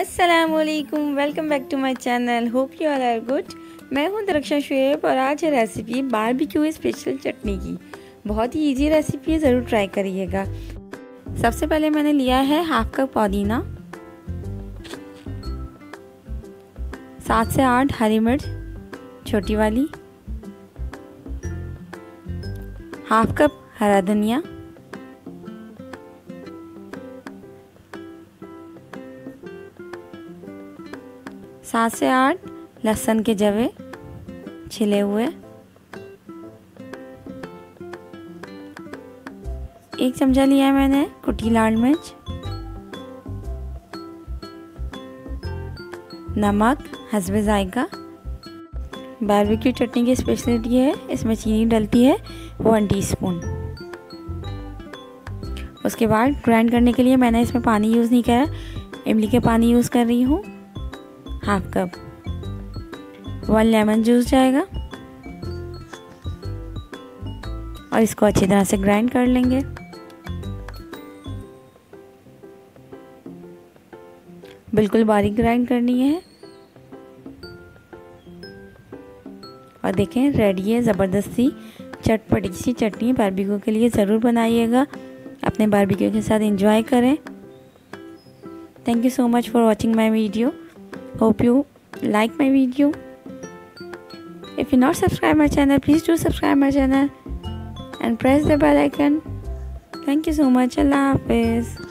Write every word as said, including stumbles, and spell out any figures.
अस्सलामुअलैकुम, welcome back to my channel. Hope you all are good. मैं हूं दरक्षा शुएब और आज है रेसिपी बारबेक्यू स्पेशल चटनी की। बहुत ही इजी रेसिपी है, ज़रूर ट्राई करिएगा। सबसे पहले मैंने लिया है हाफ कप पुदीना, सात से आठ हरी मिर्च छोटी वाली, हाफ कप हरा धनिया, सात से आठ लहसुन के जवे छिले हुए, एक चमचा लिया है मैंने कुटी लाल मिर्च, नमक हस्बे जायका। बारबेक्यू चटनी की स्पेशलिटी है, इसमें चीनी डलती है वन टीस्पून। उसके बाद ग्राइंड करने के लिए मैंने इसमें पानी यूज़ नहीं करा, इमली के पानी यूज़ कर रही हूँ। Half cup one lemon juice जाएगा और इसको अच्छी तरह से ग्राइंड कर लेंगे। बिल्कुल बारीक ग्राइंड करनी है। और देखें रेडी है ज़बरदस्ती चटपटी सी चटनी। बारबेक्यू के लिए ज़रूर बनाइएगा, अपने बारबेक्यू के साथ एंजॉय करें। Thank you so much for watching my video. Hope you like my video. If you not subscribe my channel, please do subscribe my channel and press the bell icon. Thank you so much. Allah Hafiz.